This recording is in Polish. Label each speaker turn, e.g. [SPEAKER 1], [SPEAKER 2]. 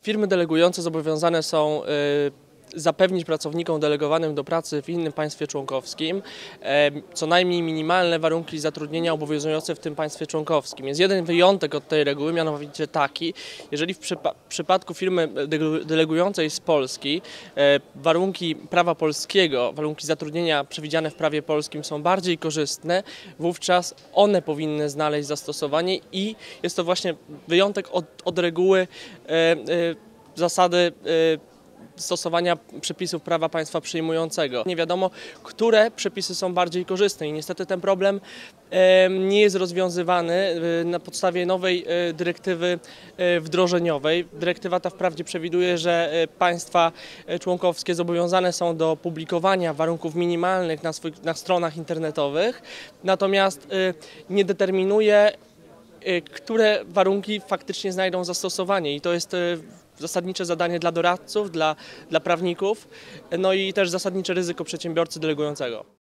[SPEAKER 1] Firmy delegujące zobowiązane są zapewnić pracownikom delegowanym do pracy w innym państwie członkowskim co najmniej minimalne warunki zatrudnienia obowiązujące w tym państwie członkowskim. Jest jeden wyjątek od tej reguły, mianowicie taki, jeżeli w przypadku firmy delegującej z Polski warunki prawa polskiego, warunki zatrudnienia przewidziane w prawie polskim są bardziej korzystne, wówczas one powinny znaleźć zastosowanie i jest to właśnie wyjątek od reguły zasady stosowania przepisów prawa państwa przyjmującego. Nie wiadomo, które przepisy są bardziej korzystne i niestety ten problem nie jest rozwiązywany na podstawie nowej dyrektywy wdrożeniowej. Dyrektywa ta wprawdzie przewiduje, że państwa członkowskie zobowiązane są do publikowania warunków minimalnych na stronach internetowych, natomiast nie determinuje, które warunki faktycznie znajdą zastosowanie i to jest zasadnicze zadanie dla doradców, dla prawników, no i też zasadnicze ryzyko przedsiębiorcy delegującego.